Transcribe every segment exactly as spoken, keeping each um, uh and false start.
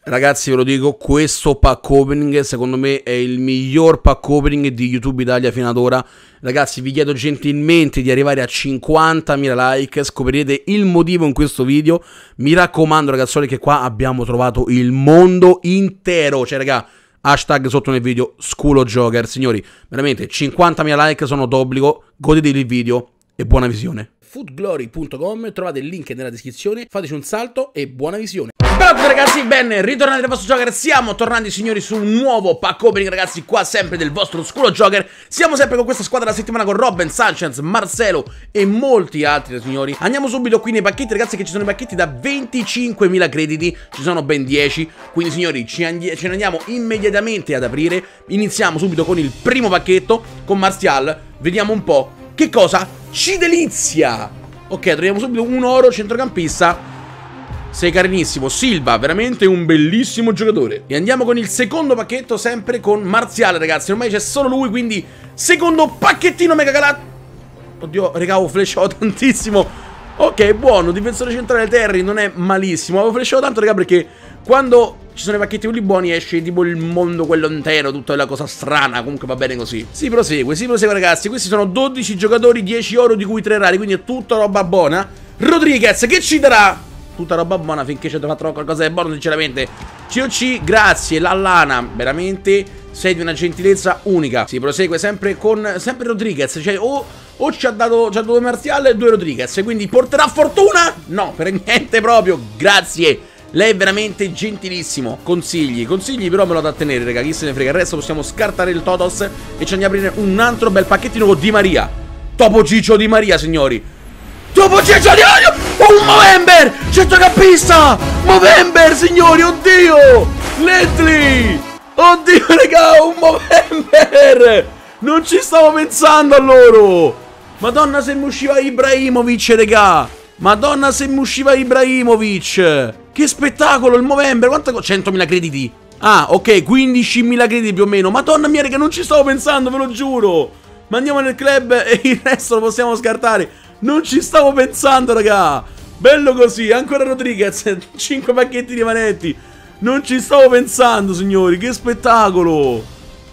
Ragazzi, ve lo dico, questo pack opening secondo me è il miglior pack opening di YouTube Italia fino ad ora. Ragazzi, vi chiedo gentilmente di arrivare a cinquantamila like, scoprirete il motivo in questo video. Mi raccomando ragazzoli che qua abbiamo trovato il mondo intero. Cioè raga, hashtag sotto nel video School of Joker. Signori, veramente cinquantamila like sono d'obbligo, godetevi il video e buona visione. foodglory punto com, trovate il link nella descrizione, fateci un salto e buona visione. Ciao a tutti ragazzi, ben ritornati nel vostro Joker. Siamo tornati signori su un nuovo pack opening ragazzi, qua sempre del vostro School of Joker. Siamo sempre con questa squadra della settimana con Robben, Sanchez, Marcelo e molti altri signori. Andiamo subito qui nei pacchetti ragazzi, che ci sono i pacchetti da venticinquemila crediti, ci sono ben dieci. Quindi signori ci, andi ce ne andiamo immediatamente ad aprire. Iniziamo subito con il primo pacchetto con Martial. Vediamo un po' che cosa ci delizia. Ok, troviamo subito un oro centrocampista. Sei carinissimo, Silva, veramente un bellissimo giocatore. E andiamo con il secondo pacchetto, sempre con Martial ragazzi. Ormai c'è solo lui, quindi secondo pacchettino mega galat. Oddio, raga, avevo flashato tantissimo. Ok, buono, difensore centrale Terry, non è malissimo. Avevo flashato tanto raga perché quando ci sono i pacchetti quelli buoni esce tipo il mondo quello intero, tutta la cosa strana. Comunque va bene così. Si prosegue, si prosegue ragazzi. Questi sono dodici giocatori, dieci oro di cui tre rari, quindi è tutta roba buona. Rodriguez che ci darà tutta roba buona finché ci avete fatto qualcosa di buono sinceramente. C O C, grazie, Lallana, veramente sei di una gentilezza unica. Si prosegue sempre con sempre Rodriguez, cioè o, o ci ha dato, ci ha dato Martial e due Rodriguez, quindi porterà fortuna? No, per niente proprio, grazie. Lei è veramente gentilissimo. Consigli, consigli però me lo da tenere raga, chi se ne frega. Il resto possiamo scartare il Totos e ci andiamo a aprire un altro bel pacchettino con Di Maria. Topo Ciccio Di Maria signori. Topo Ciccio Di Maria. Un Movember, centrocampista. Movember signori, oddio. Ledley. Oddio raga, un Movember. Non ci stavo pensando a loro. Madonna se mi usciva Ibrahimovic raga. Madonna se mi usciva Ibrahimovic. Che spettacolo il Movember. Quanto? centomila crediti. Ah ok, quindicimila crediti più o meno. Madonna mia raga, non ci stavo pensando, ve lo giuro. Ma andiamo nel club e il resto lo possiamo scartare. Non ci stavo pensando raga. Bello così. Ancora Rodriguez, cinque pacchetti rimanenti. Non ci stavo pensando signori. Che spettacolo.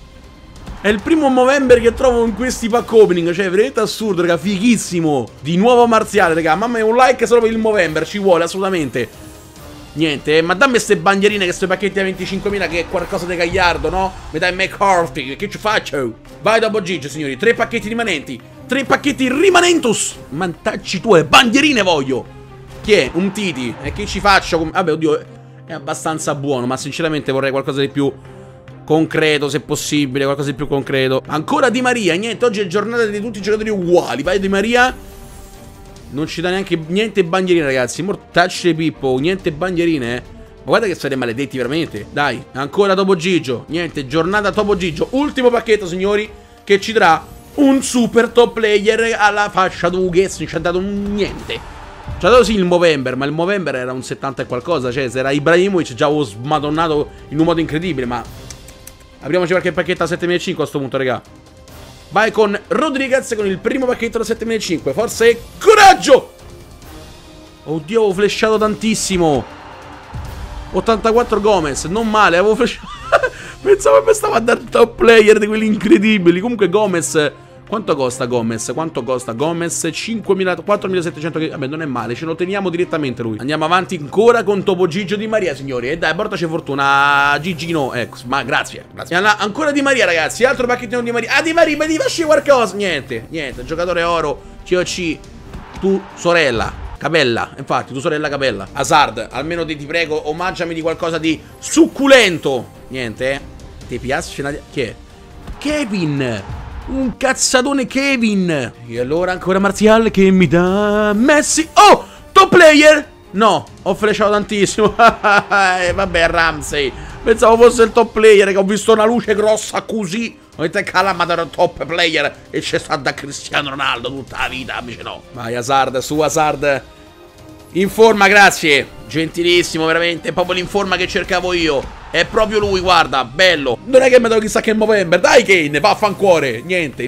È il primo Movember che trovo in questi pack opening. Cioè veramente assurdo raga, fighissimo. Di nuovo Martiale raga. Mamma mia, un like solo per il Movember ci vuole assolutamente. Niente, ma dammi queste bandierine, che sto pacchetti a venticinquemila, che è qualcosa di gagliardo, no? Mi dai McCarthy, che ci faccio? Vai dopo Gigi, signori, tre pacchetti rimanenti. Tre pacchetti rimanentus. Mantacci tu, le bandierine voglio. Chi è? Un Titi. E che ci faccio? Vabbè, oddio, è abbastanza buono, ma sinceramente vorrei qualcosa di più concreto, se possibile, qualcosa di più concreto. Ancora Di Maria, niente, oggi è giornata di tutti i giocatori uguali. Vai Di Maria. Non ci dà neanche niente bandierine ragazzi. Mortacce Pippo, niente bandierine eh. Ma guarda che siete maledetti veramente. Dai, ancora Topo Gigio. Niente, giornata Topo Gigio. Ultimo pacchetto signori, che ci darà un super top player alla fascia Dugues. Non ci ha dato niente. Ci ha dato sì il Movember, ma il Movember era un settanta e qualcosa. Cioè se era Ibrahimovic già avevo smadonnato in un modo incredibile. Ma apriamoci qualche pacchetto a settemilacinquecento a sto punto raga. Vai con Rodriguez con il primo pacchetto da settemilacinquecento. Forza e coraggio. Oddio, avevo flashato tantissimo. ottantaquattro Gomez, non male, avevo flashato. Pensavo che stava a dare top player di quelli incredibili. Comunque Gomez, quanto costa Gomez? Quanto costa Gomez? cinquemila, quattromilasettecento. Vabbè, non è male, ce lo teniamo direttamente lui. Andiamo avanti ancora con Topo Gigio Di Maria, signori. E dai, portaci fortuna. Gigino, ecco, ma grazie, grazie. Ancora Di Maria, ragazzi. Altro pacchettino di Maria. Ah, Di Maria, ma ti facci qualcosa? Niente, niente. Giocatore oro, C O C. Tu, sorella, Capella. Infatti, tu sorella Capella. Hazard, almeno ti, ti prego, omaggiami di qualcosa di succulento. Niente, eh. Ti piace? Chi è? Kevin. Un cazzatone Kevin. E allora ancora Martial che mi dà Messi. Oh, top player. No, ho flashato tantissimo. eh, Vabbè, Ramsey. Pensavo fosse il top player, che ho visto una luce grossa così. Ho detto calma, era top player. E c'è stato da Cristiano Ronaldo tutta la vita, invece no. Vai Hazard, su Hazard. In forma, grazie. Gentilissimo, veramente. Proprio l'informa che cercavo io. È proprio lui, guarda, bello. Non è che mi do chissà che Movember. Dai Kane, vaffancuore. Niente.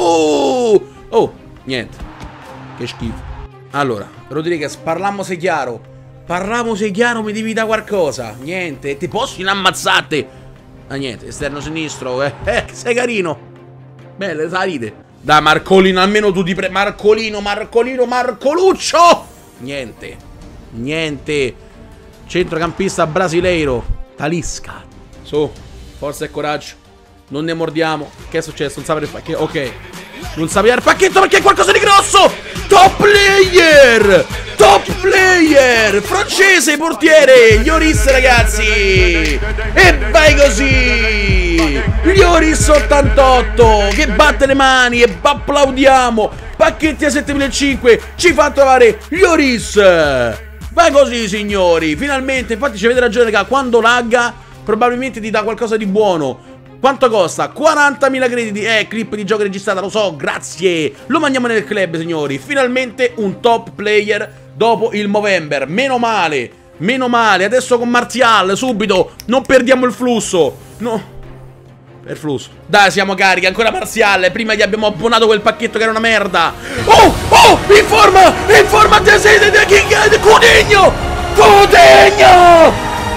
Oh, oh, niente. Che schifo. Allora, Rodriguez, parlammo se chiaro. Parliamo se chiaro, mi devi da qualcosa. Niente, ti posso ammazzate. Ah, niente, esterno sinistro. Eh, eh sei carino. Belle, salite. Dai, Marcolino, almeno tu ti pre... Marcolino, Marcolino, Marcoluccio. Niente. Niente. Centrocampista brasileiro. Talisca. Su, forza e coraggio. Non ne mordiamo. Che è successo? Non sapere il pacchetto. Ok. Non sapere il pacchetto perché è qualcosa di grosso. Top player. Top player. Francese portiere. Lloris, ragazzi. E vai così. Lloris ottantotto. Che batte le mani e applaudiamo. Pacchetti a settemilacinquecento. Ci fa trovare Lloris. Vai così, signori. Finalmente. Infatti ci avete ragione, raga. Quando lagga probabilmente ti dà qualcosa di buono. Quanto costa? quarantamila crediti. Eh, clip di gioco registrata, lo so, grazie. Lo mandiamo nel club, signori. Finalmente un top player dopo il Movember. Meno male, meno male. Adesso con Martial, subito. Non perdiamo il flusso. No. Per flusso. Dai, siamo carichi, ancora Martial. Prima gli abbiamo abbonato quel pacchetto che era una merda. Oh, oh, in forma, in forma di King Coutinho. Coutinho.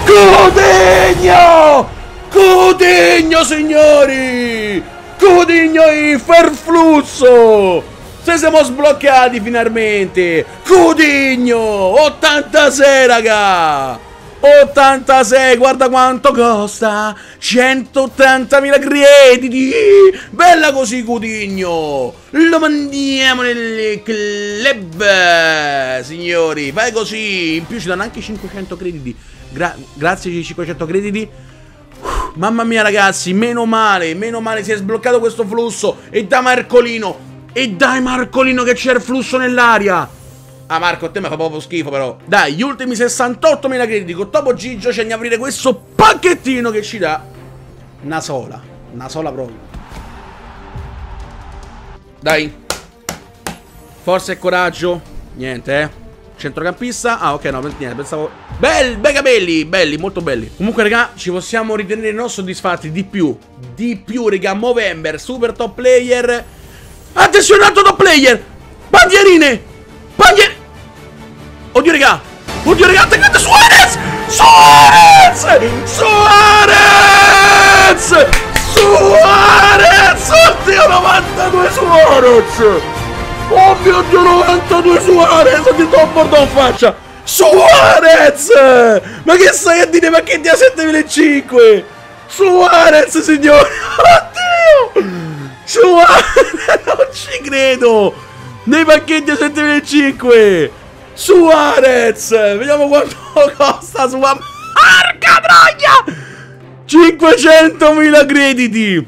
Coutinho. Coutinho, signori! Coutinho in ferflusso! Se siamo sbloccati finalmente! Coutinho! ottantasei, raga! ottantasei, guarda quanto costa! centottantamila crediti! Bella così, Coutinho! Lo mandiamo nel club, signori! Vai così! In più ci danno anche cinquecento crediti. Gra grazie ai cinquecento crediti. Mamma mia, ragazzi, meno male, meno male si è sbloccato questo flusso. E da Marcolino, e dai Marcolino che c'è il flusso nell'aria. Ah, Marco, a te mi fa proprio schifo però. Dai, gli ultimi sessantottomila crediti con Topo Gigio ci andiamo a aprire questo pacchettino che ci dà una sola, una sola proprio. Dai. Forza e coraggio. Niente, eh. Centrocampista. Ah, ok, no, niente, pensavo... Belli, bei capelli, belli, molto belli. Comunque, raga, ci possiamo ritenere non soddisfatti. Di più, di più, raga. Movember, super top player. Attenzione, alto top player. Bandierine. Bandier... Oddio, raga. Oddio, raga, attaccate Suarez. Suarez. Suarez. Suarez. Oddio, novantadue Suarez. Oh mio Dio, novantadue Suarez. Ti do un bordo in faccia. Suarez! Ma che stai a dire pacchetti a settemilacinquecento? Suarez, signore! Oddio! Suarez! Non ci credo! Nei pacchetti a settemilacinquecento! Suarez! Vediamo quanto costa Suarez! Porca troia! cinquecentomila crediti!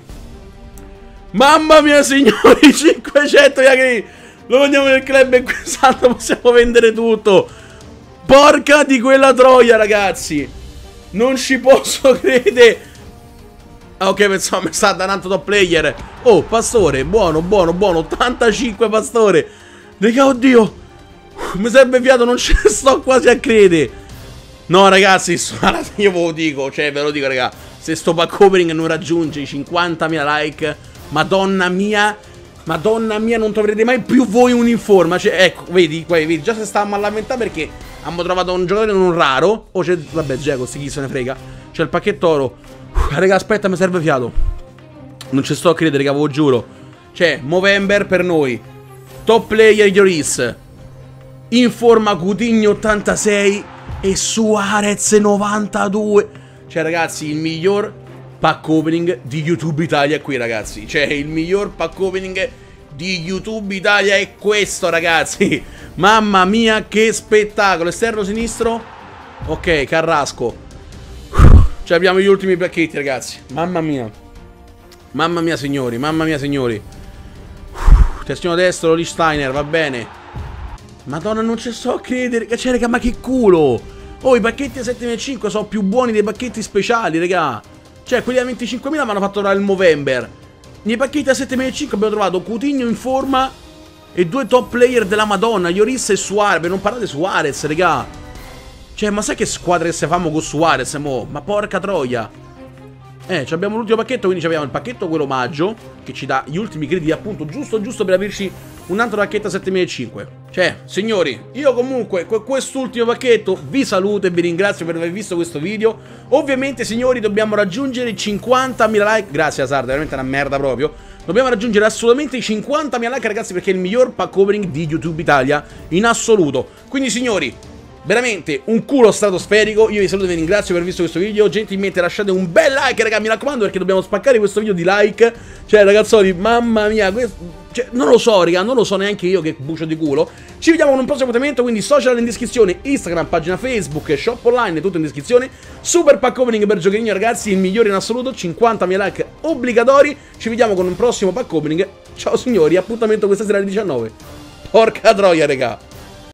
Mamma mia, signori! cinquecentomila crediti! Lo vendiamo nel club e quest'anno possiamo vendere tutto! Porca di quella troia, ragazzi! Non ci posso credere! Ah, ok, pensavo mi sta dando top player. Oh, Pastore, buono, buono, buono. ottantacinque Pastore. Raga, oddio. Mi serve fiato, non ce ne sto quasi a credere. No, ragazzi, io ve lo dico. Cioè, ve lo dico, raga. Se sto pack opening non raggiunge i cinquantamila like, madonna mia, madonna mia, non troverete mai più voi un informa. Cioè, ecco, vedi, vedi, già se stavamo a lamentare perché abbiamo trovato un giocatore non raro. Oh, c'è, vabbè, Geco, sti chi se ne frega. C'è il pacchetto oro. Uff, raga, aspetta, mi serve fiato. Non ci sto a credere, raga, ve lo giuro. Cioè, Movember per noi. Top player Lloris. Informa Coutinho ottantasei e Suarez novantadue. Cioè, ragazzi, il miglior pack opening di YouTube Italia è qui, ragazzi. Cioè, il miglior pack opening di YouTube Italia è questo, ragazzi. Mamma mia, che spettacolo. Esterno sinistro. Ok, Carrasco. Cioè, abbiamo gli ultimi pacchetti, ragazzi. Mamma mia. Mamma mia, signori. Mamma mia, signori. Terzino destro, Lichsteiner, va bene. Madonna, non ci sto a credere. Cioè, raga, ma che culo. Oh, i pacchetti a settemilacinquecento sono più buoni dei pacchetti speciali, raga. Cioè, quelli a venticinquemila mi hanno fatto trovare il Movember. Nei pacchetti a settemilacinquecento abbiamo trovato Coutinho in forma e due top player della Madonna, Lloris e Suarez. Per non parlare di Suarez, raga. Cioè, ma sai che squadra che se famo con Suarez, mo? Ma porca troia. Eh, abbiamo l'ultimo pacchetto, quindi abbiamo il pacchetto quello omaggio, che ci dà gli ultimi crediti appunto giusto giusto per aprirci un altro pacchetto a settemilacinquecento. Cioè, signori, io comunque con quest'ultimo pacchetto vi saluto e vi ringrazio per aver visto questo video. Ovviamente, signori, dobbiamo raggiungere i cinquantamila like. Grazie Azar, veramente una merda proprio. Dobbiamo raggiungere assolutamente i cinquantamila like, ragazzi, perché è il miglior pack opening di YouTube Italia in assoluto. Quindi, signori, veramente un culo stratosferico. Io vi saluto e vi ringrazio per aver visto questo video. Gentilmente lasciate un bel like, raga, mi raccomando, perché dobbiamo spaccare questo video di like. Cioè, ragazzoli, mamma mia, questo... Cioè, non lo so, raga, non lo so neanche io che bucio di culo. Ci vediamo con un prossimo appuntamento, quindi social in descrizione, Instagram, pagina Facebook, shop online, tutto in descrizione. Super pack opening per giocherino, ragazzi, il migliore in assoluto, cinquantamila like obbligatori. Ci vediamo con un prossimo pack opening. Ciao signori, appuntamento questa sera alle diciannove. Porca troia, raga.